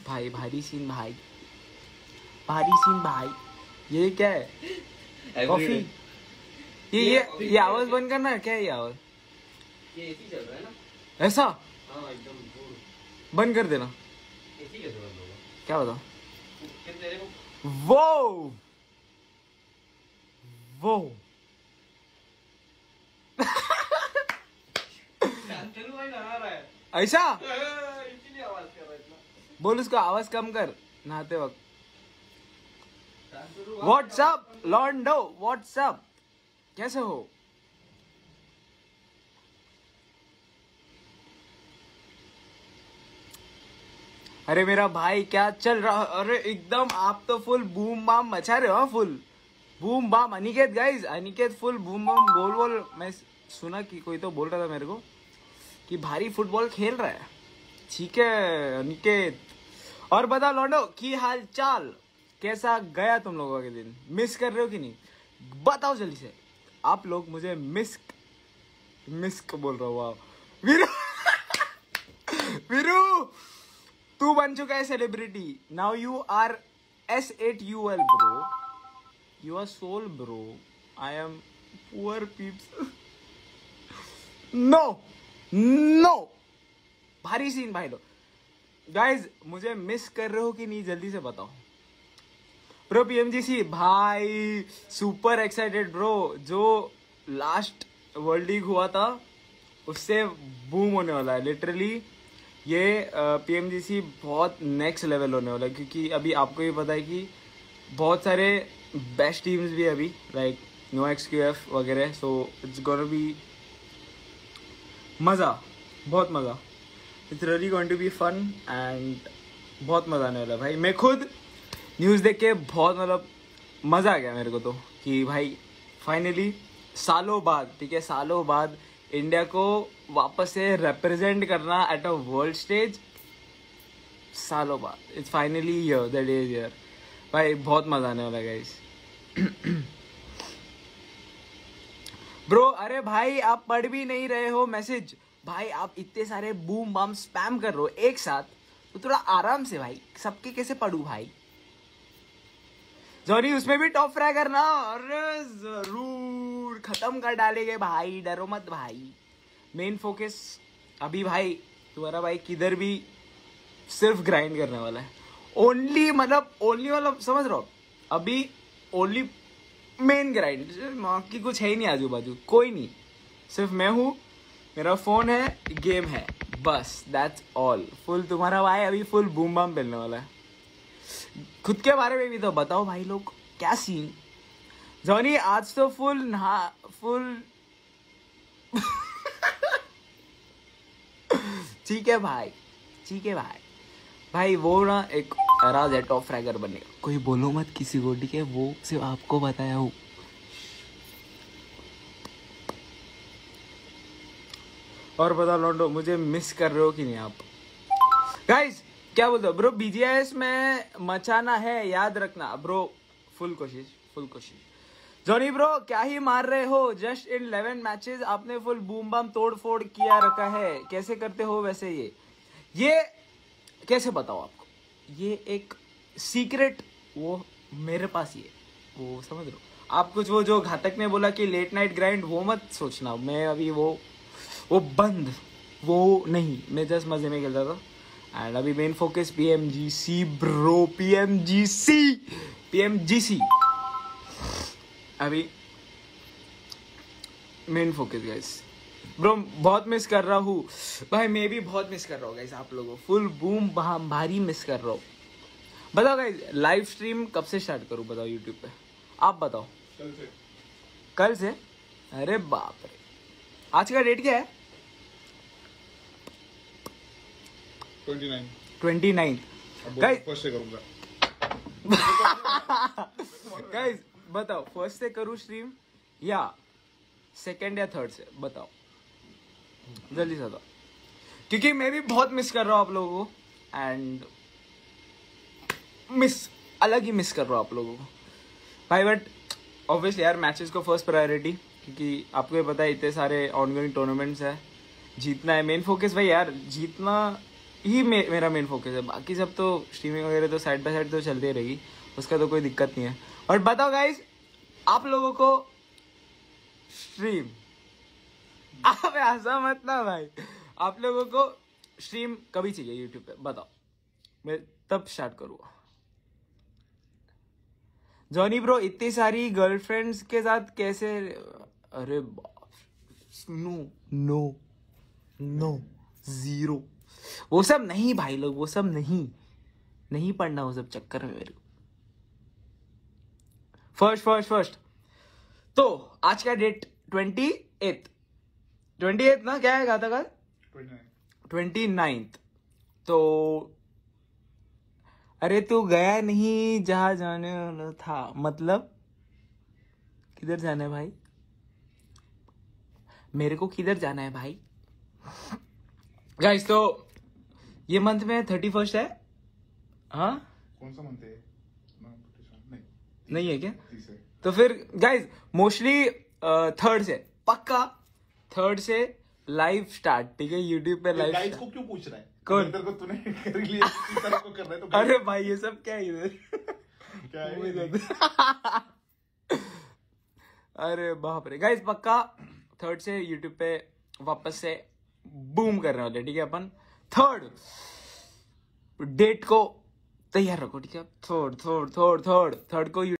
भाई भारी सीन भाई, भारी सीन भाई। ये क्या है? कॉफी? ये आवाज बंद करना है क्या? ये आवाज ये एसी चल रहा है ना? ऐसा? हाँ एकदम बंद कर देना। एसी कैसे बंद होगा? क्या बताओ? तेरे को वो चलो भाई नहा रहा है ऐसा? इसीलिए आवाज कर रहा है इतना। बोल उसको आवाज कम कर नहाते वक्त। व्हाट्सअप लॉन्डो, व्हाट्सअप, कैसे हो? अरे मेरा भाई क्या चल रहा? अरे एकदम आप तो फुल बूम बाम मचा रहे हो, full boom bam. Aniket guys, Aniket full boom bam गोल वोल। मैं सुना कि कोई तो बोल रहा था मेरे को कि भारी फुटबॉल खेल रहा है। ठीक है अनिकेत। और बता लॉन्डो की हाल चाल, कैसा गया तुम लोगों के दिन? मिस कर रहे हो कि नहीं? बताओ जल्दी से। आप लोग मुझे मिस बोल रहा हूँ। वीरू वीरू तू बन चुका है celebrity. Now you are S8UL bro, you are soul bro. I am poor peeps. No भारी सीन भाई लोग। गाइज मुझे मिस कर रहे हो कि नहीं जल्दी से बताओ। ब्रो PMGC भाई सुपर एक्साइटेड ब्रो। जो लास्ट वर्ल्ड लीग हुआ था उससे बूम होने वाला है लिटरली। ये PMGC बहुत नेक्स्ट लेवल होने वाला है, क्योंकि अभी आपको ये पता है कि बहुत सारे बेस्ट टीम्स भी अभी लाइक NoXQF वगैरह। सो इट्स गोना बी मज़ा, बहुत मज़ा। It's really going to be fun and बहुत मज़ा आने वाला है भाई। मैं खुद न्यूज़ देख के बहुत मतलब मज़ा आ गया मेरे को तो, कि भाई फाइनली सालों बाद, ठीक है सालों बाद इंडिया को वापस से रिप्रेजेंट करना एट अ वर्ल्ड स्टेज। सालों बाद it's finally here, the day is here भाई। बहुत मज़ा आने वाला है गाइस। ब्रो अरे भाई आप पढ़ भी नहीं रहे हो मैसेज भाई। आप इतने सारे बूम बम स्पैम कर रहे हो एक साथ, तो थोड़ा आराम से भाई। सबके कैसे पढ़ू भाई? जॉनी उसमें भी टॉप फ्राई करना। अरे जरूर खत्म कर डालेंगे भाई, डरो मत भाई। मेन फोकस अभी भाई तुम्हारा भाई किधर भी सिर्फ ग्राइंड करने वाला है। ओनली मतलब समझ रहे हो? अभी ओनली मेन ग्राइंड, की कुछ है ही नहीं आजू बाजू, कोई नहीं। सिर्फ मैं हूँ, मेरा फोन है, गेम है, बस दैट्स ऑल। फुल तुम्हारा भाई अभी फुल बूम बम मिलने वाला है। खुद के बारे में भी तो बताओ भाई लोग, क्या सीन? जॉनी आज तो फुल ठीक है भाई, ठीक है भाई। भाई वो ना एक राज है टॉप फ्रैगर बनने का। कोई बोलो मत किसी को, ठीक है? वो सिर्फ आपको बताया हूँ। और बता लॉन्डो मुझे मिस कर रहे हो कि नहीं आप? गाइस क्या बोलते हो ब्रो? BGIS में मचाना है, याद रखना ब्रो। फुल कोशिश। जॉनी ब्रो क्या ही मार रहे हो? जस्ट इन 11 मैचेस आपने फुल बूम बम तोड़ फोड़ किया रखा है। कैसे करते हो वैसे? ये कैसे बताओ आपको? ये एक सीक्रेट वो मेरे पास ही है, वो समझ लो आप। कुछ वो जो घातक ने बोला कि लेट नाइट ग्राइंड, वो मत सोचना। मैं अभी वो बंद, वो नहीं, मैं जस्ट मजे में खेलता था। एंड अभी main focus PMGC bro, PMGC अभी मेन फोकस गाइस। ब्रो बहुत मिस कर रहा हूँ भाई। मैं भी बहुत मिस कर रहा हूँ गाइस आप लोगों। फुल बूम भारी मिस कर रहा हूँ। बताओ गाइस लाइव स्ट्रीम कब से स्टार्ट करूँ? बताओ यूट्यूब पे, आप बताओ। कल से? अरे बाप रे, आज का डेट क्या है? 29 गाइस बताओ फर्स्ट से करूँ स्ट्रीम या सेकंड या थर्ड से? बताओ जल्दी से बताओ, क्योंकि मैं भी बहुत मिस कर रहा हूँ आप लोगों को। एंड अलग ही मिस कर रहा हूँ आप लोगों को भाई। बट ऑब्वियसली यार मैचेस को फर्स्ट प्रायोरिटी, क्योंकि आपको ये पता है इतने सारे ऑनगोइंग टूर्नामेंट्स है, जीतना है मेन फोकस भाई यार। जीतना ही मेरा मेन फोकस है। बाकी सब तो स्ट्रीमिंग वगैरह तो साइड बाय साइड तो चलती रहेगी, उसका तो कोई दिक्कत नहीं है। और बताओ गाइस, आप लोगों को स्ट्रीम, आप ऐसा मत ना भाई, आप लोगों को स्ट्रीम कभी चाहिए यूट्यूब पे, बताओ, मैं तब स्टार्ट करूँगा। जॉनी ब्रो, इतनी सारी गर्लफ्रेंड्स के साथ कैसे? अरे नो नो नो, जीरो, वो सब नहीं भाई लोग, वो सब नहीं पढ़ना वो सब चक्कर में मेरे को। फर्स्ट तो आज का डेट 28 ना, क्या है गाता का 29। तो अरे तू गया नहीं जहां जाने वाला था, मतलब किधर जाना है भाई? मेरे को किधर जाना है भाई? गाइस, तो ये मंथ में 31 है। हाँ, कौन सा मंथ है? नहीं है क्या? 30 है। तो फिर गाइस मोस्टली 3rd से, पक्का 3rd से लाइव स्टार्ट, ठीक है, यूट्यूब पे लाइव। गाइस को क्यों पूछ रहा है? कौन? तेरे को तूने कर लिया, इस तरह को कर रहा है तो अरे भाई ये सब क्या है इधर? क्या है? अरे बाप रे गाइस, पक्का 3rd से यूट्यूब पे वापस से बूम करने वाले, ठीक है। अपन 3rd डेट को तैयार रखो, ठीक है। थर्ड को